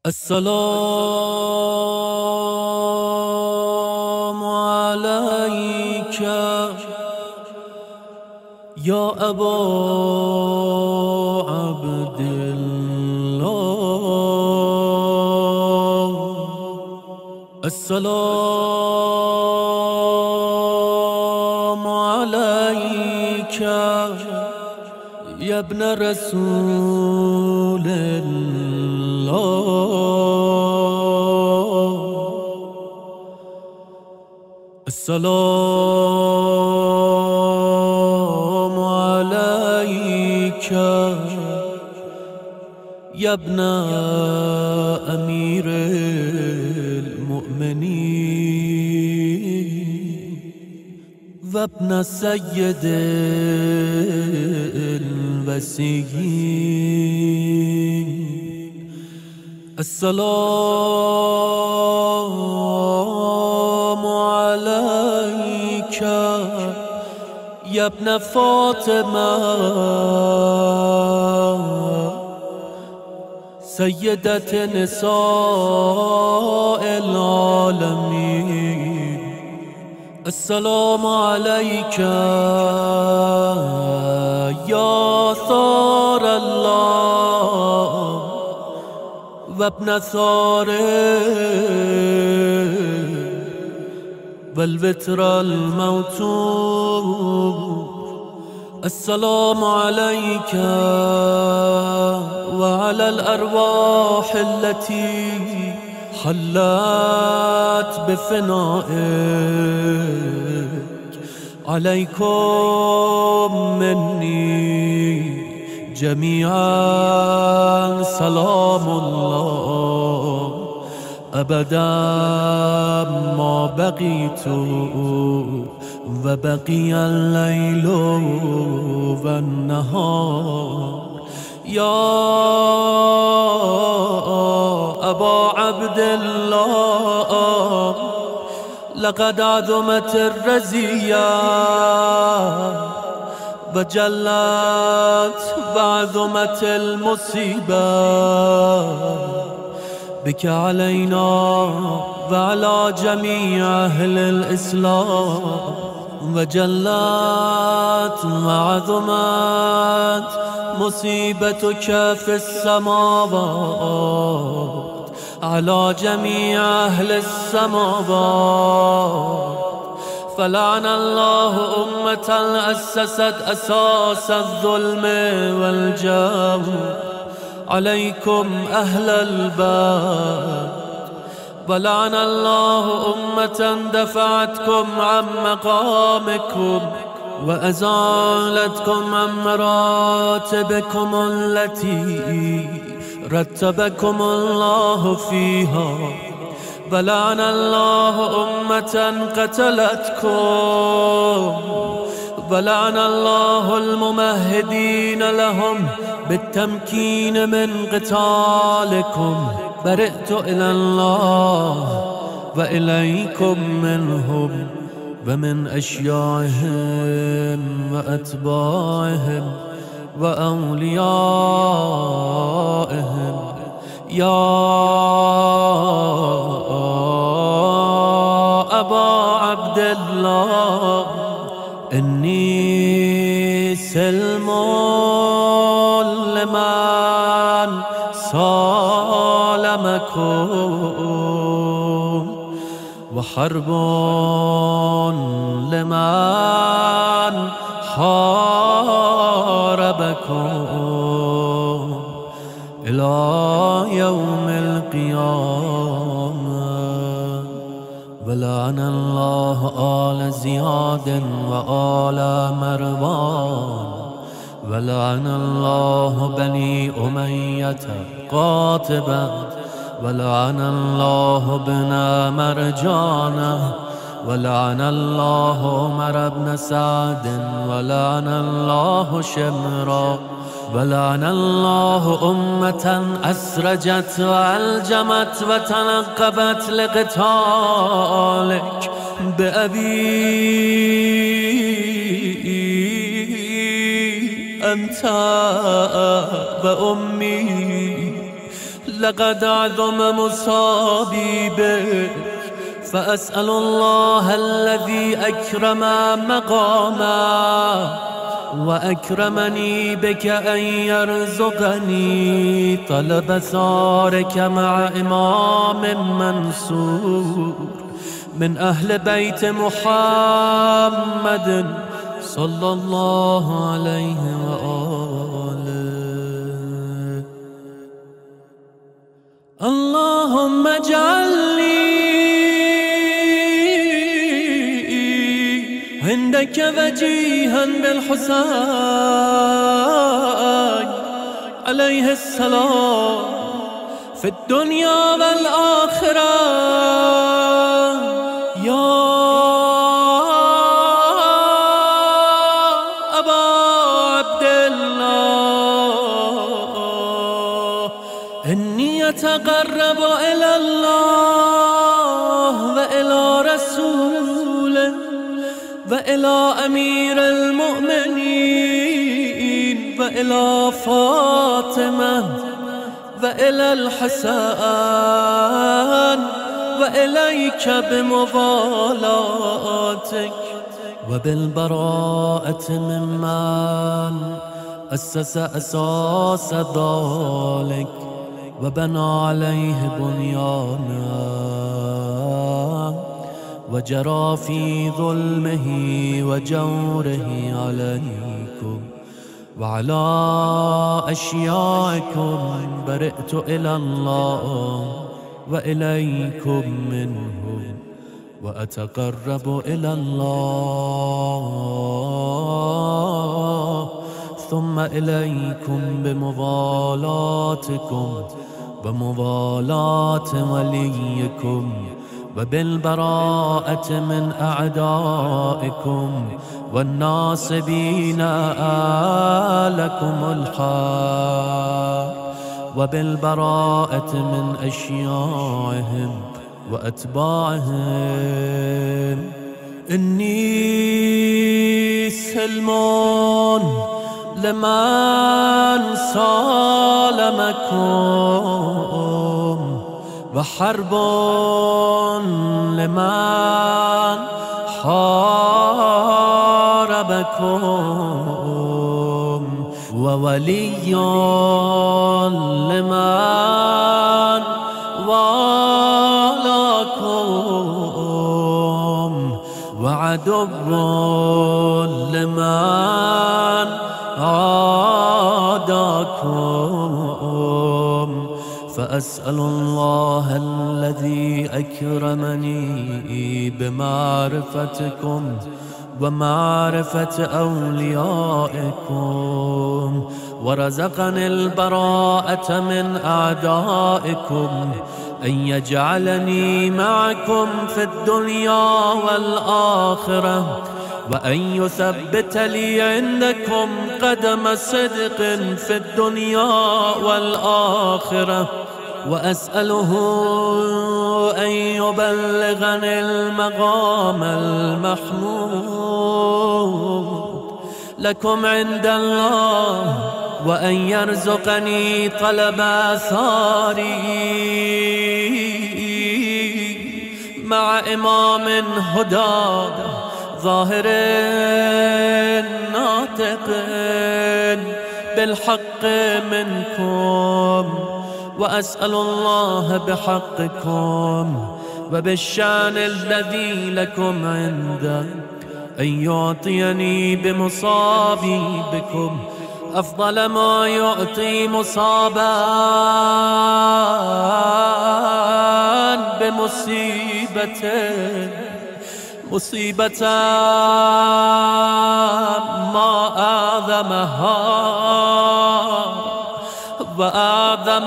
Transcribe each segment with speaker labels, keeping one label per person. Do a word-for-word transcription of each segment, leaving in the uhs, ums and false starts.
Speaker 1: السلام عليك يا أبا عبد الله. السلام عليك يا ابن رسول الله. السلام عليك يا ابن أمير المؤمنين وابن سيد الوسيين. السلام عليك يا ابن فاطمة سيدة نساء العالمين. السلام عليك يا ثار الله وابن ثاره والوتر الموتور. السلام عليك وعلى الأرواح التي حلت بفنائك. عليكم مني جميعا سلام الله أبدا ما بقيت وبقي الليل والنهار. يا أبا عبد الله لقد عظمت الرزية وجلت وعظمت المصيبة بك علينا وعلى جميع أهل الإسلام. وجلت وعظمت مصيبتك في السماوات على جميع أهل السماوات. فلعن الله أمة أسست أساس الظلم والجور عليكم أهل الباب. ولعن الله أمة دفعتكم عن مقامكم وأزالتكم عن مراتبكم التي رتبكم الله فيها. ولعن الله أمة قتلتكم. ولعن الله الممهدين لهم بالتمكين من قتالكم. برئت إلى الله وإليكم منهم ومن أشياعهم وأتباعهم وأوليائهم. يا أبا عبد الله إني سلم لمن سالمكم وحرب لمن حاربكم إلى يوم القيامة. ولعن الله آل زياد وآل مروان. ولعن الله بني أمية قاتبا. ولعن الله ابن مرجانة. ولعن الله عمر بن سعد. ولعن الله شمرا. ولعن الله أمة أسرجت وألجمت وتنقبت لقتالك بأبي أنت وأمي لقد عظم مصابي بك، فأسأل الله الذي أكرم مقاما وأكرمني بك أن يرزقني طلب ثارك مع إمام منصور من أهل بيت محمد صلى الله عليه وآله. اللهم اجعلني عندك وجيها بالحسين عليه السلام في الدنيا والآخرة يا أبا عبد الله. إني أتقرب إلى الله وإلى رسوله وإلى أمير المؤمنين وإلى فاطمة وإلى الحسن وإليك بموالاتك وبالبراءة ممن أسس أساس ذلك وبنى عليه بنيانا وجرى في ظلمه وجوره عليكم وعلى أشيائكم برئت إلى الله وإليكم منهم وأتقرب إلى الله ثم إليكم بموالاتكم وموالاة وليكم وبالبراءة من أعدائكم والناصبين لكم الحق وبالبراءة من أشياعهم وأتباعهم. إني سلمان لمن سالمكم وحرب لمن حاربكم وولي لمن والاكم وعدو لمن عاداكم. فأسأل الله الذي أكرمني بمعرفتكم ومعرفة أوليائكم ورزقني البراءة من أعدائكم أن يجعلني معكم في الدنيا والآخرة وأن يثبت لي عندكم قدم صدق في الدنيا والآخرة. وأسأله أن يبلغني المقام المحمود لكم عند الله وأن يرزقني طلب آثاري مع إمام هدى ظاهر ناطق بالحق منكم. وأسأل الله بحقكم وبالشان الذي لكم عنده أن يعطيني بمصابي بكم أفضل ما يعطي مصابا بمصيبته مصيبة ما أعظمها وأعظم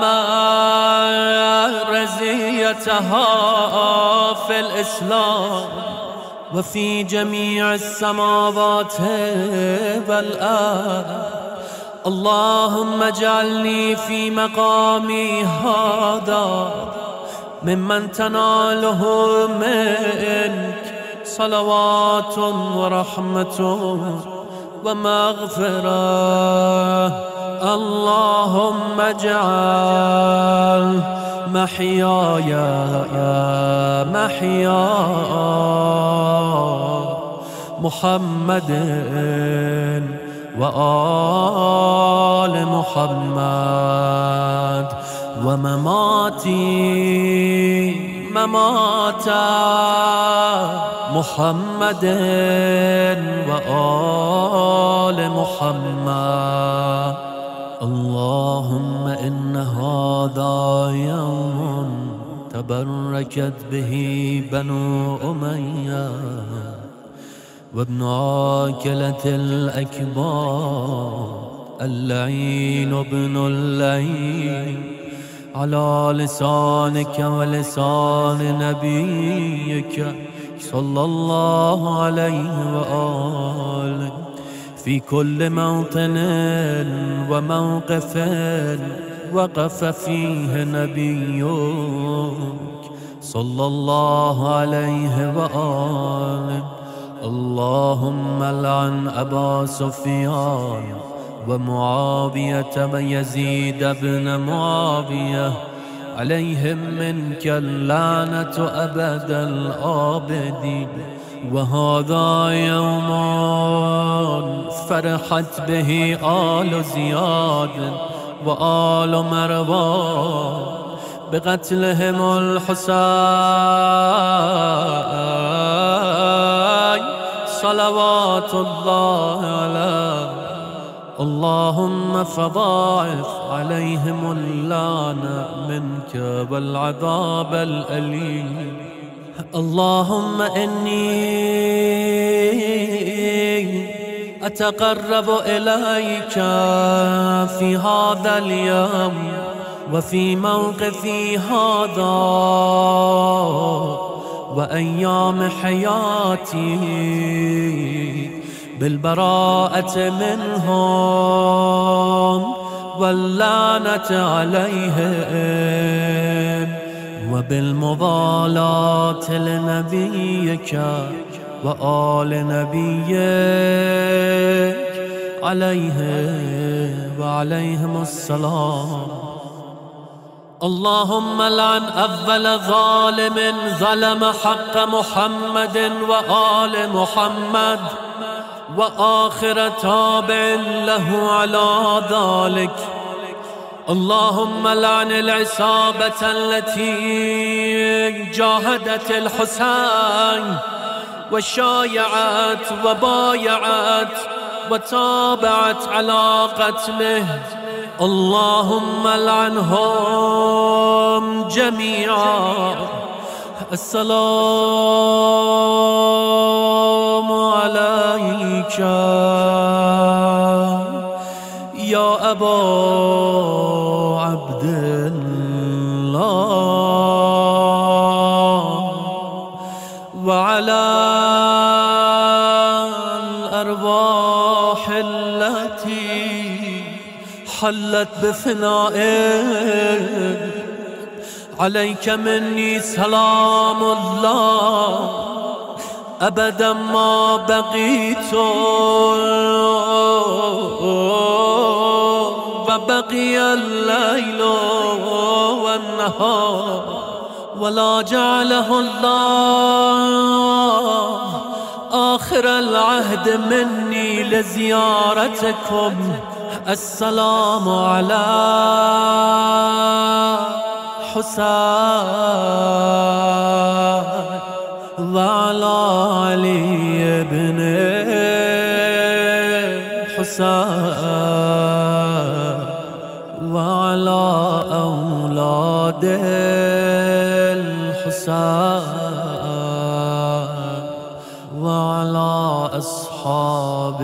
Speaker 1: رزيتها في الإسلام وفي جميع السماوات والأرض. اللهم اجعلني في مقامي هذا ممن تناله منك صلوات ورحمة ومغفرة اللهم اجعل محياي محيا محمد وآل محمد ومماتي ممات محمد وآل محمد. اللهم إن هذا يوم تبركت به بنو أمية وابن عاكلة الأكبار اللعين ابن اللعين على لسانك ولسان نبيك صلى الله عليه وآله في كل موطن وموقف وقف فيه نبيك صلى الله عليه وآله. اللهم لعن أبا سفيان ومعاوية ويزيد بن معاوية عليهم منك اللعنة أبد الآبدين. وهذا يوم فرحت به آل زياد وآل مروان بقتلهم الحسين صلوات الله عليه. اللهم فضاعف عليهم اللعنة منك والعذاب الأليم. اللهم إني أتقرب إليك في هذا اليوم وفي موقفي هذا وأيام حياتي بالبراءة منهم واللعنة عليهم وبالمضالاة لنبيك وآل نبيك عليه وعليهم السلام. اللهم لعن أول ظالم ظلم حق محمد وآل محمد وآخر تابع له على ذلك. اللهم لعن العصابة التي جاهدت الحسين وشايعت وبايعت وتابعت على قتله. اللهم لعنهم جميعا. السلام عليك يا أبا عبد الله وعلى الأرواح التي حلت بفنائك عليك مني سلام الله أبدا ما بقيت وبقي الليل والنهار ولا جعله الله آخر العهد مني لزيارتكم. السلام على حسين وعلى علي بن حسين وعلى أولاد الحسين وعلى أصحاب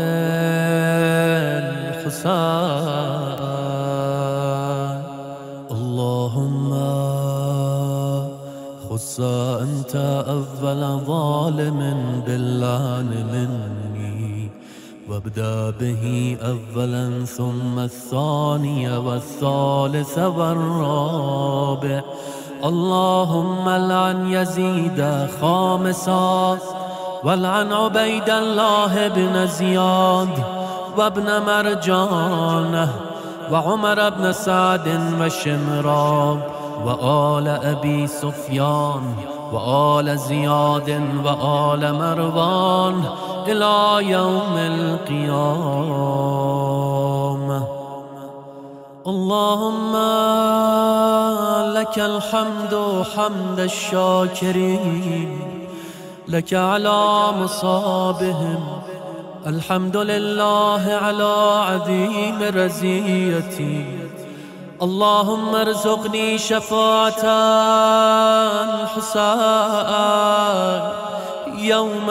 Speaker 1: الحسين. اللهم خص أنت أول ظالم باللعن مني وابدأ به أولا ثم الثاني والثالث والرابع. اللهم لعن يزيد خامسا والعن عبيد الله بن زياد وابن مرجانه وعمر بن سعد وشمران وآل أبي سفيان وآل زياد وآل مروان إلى يوم القيامة. اللهم لك الحمد حمد الشاكرين، لك على مصابهم، الحمد لله على عظيم رزيتي. اللهم ارزقني شفاعة الحسين يوم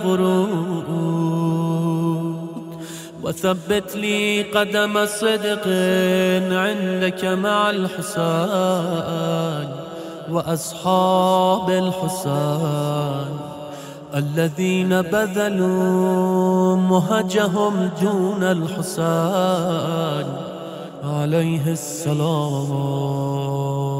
Speaker 1: الورود، وثبت لي قدم صدق عندك مع الحسين وأصحاب الحسين الذين بذلوا مهجهم دون الحسين عليه السلام.